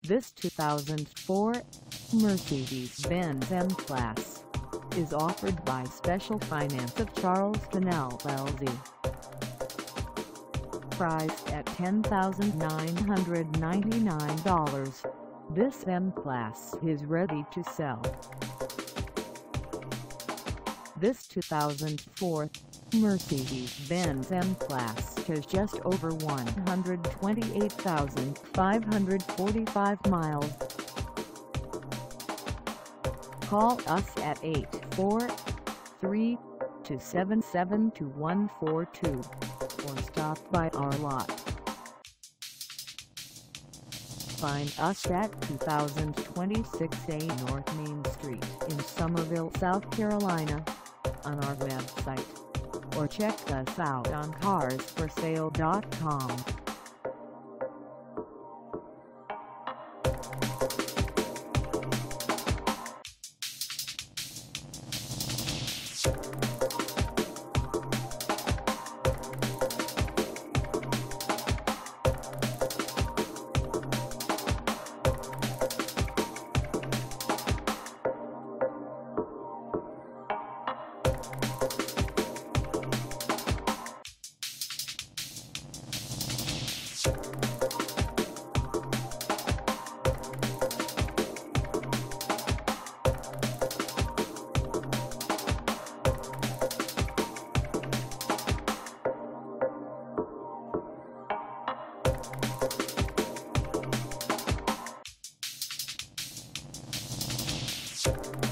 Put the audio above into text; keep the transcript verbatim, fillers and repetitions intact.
This two thousand four Mercedes-Benz M-Class is offered by Special Finance of Charleston L L C. Priced at ten thousand nine hundred ninety-nine dollars, this M-Class is ready to sell. This two thousand four Mercedes-Benz M-Class has just over one hundred twenty-eight thousand five hundred forty-five miles. Call us at eight four three, two seven seven, two one four two or stop by our lot. Find us at two thousand twenty-six A North Main Street in Summerville, South Carolina, on our website, or check us out on cars for sale dot com. You